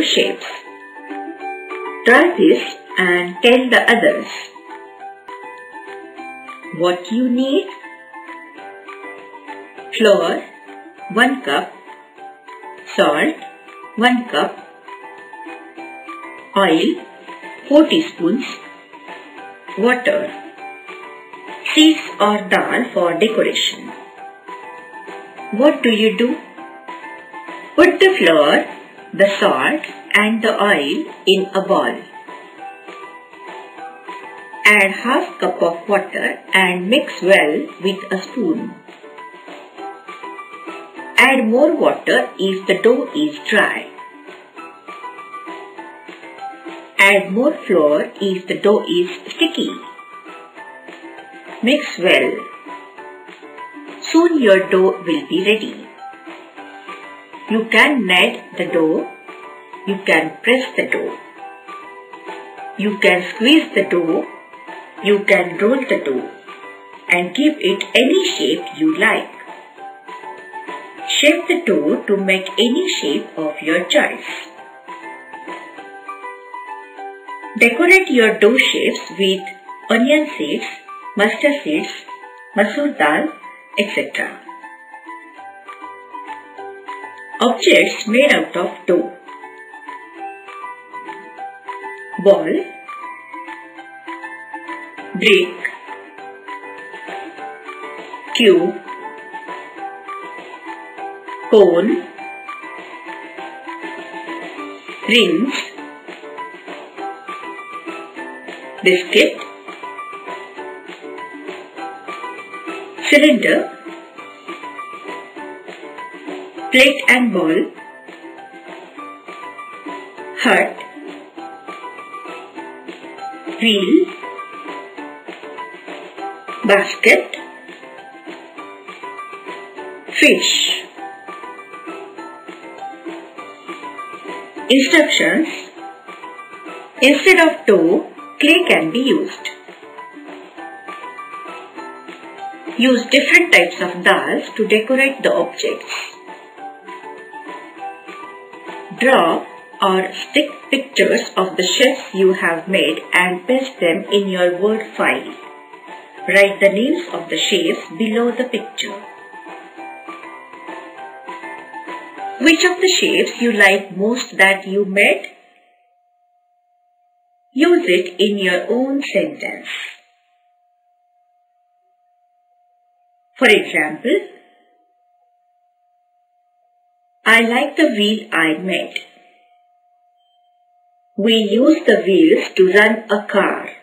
shapes. Try this and tell the others. What you need? Flour 1 cup, salt 1 cup, oil 4 teaspoons, water, seeds or dal for decoration. What do you do? Put the flour, the salt and the oil in a bowl. Add half cup of water and mix well with a spoon. Add more water if the dough is dry. Add more flour if the dough is sticky. Mix well. Soon your dough will be ready. You can knead the dough. You can press the dough. You can squeeze the dough. You can roll the dough and give it any shape you like. Shape the dough to make any shape of your choice. Decorate your dough shapes with onion seeds, mustard seeds, masoor dal, etc. Objects made out of dough. Ball, brick, cube, cone, rings, biscuit, cylinder, plate and ball, hut, wheel, basket, fish. Instructions. Instead of dough, clay can be used. Use different types of dals to decorate the objects. Draw or stick pictures of the shapes you have made and paste them in your Word file. Write the names of the shapes below the picture. Which of the shapes you like most that you made? Use it in your own sentence. For example, I like the wheel I made. We use the wheels to run a car.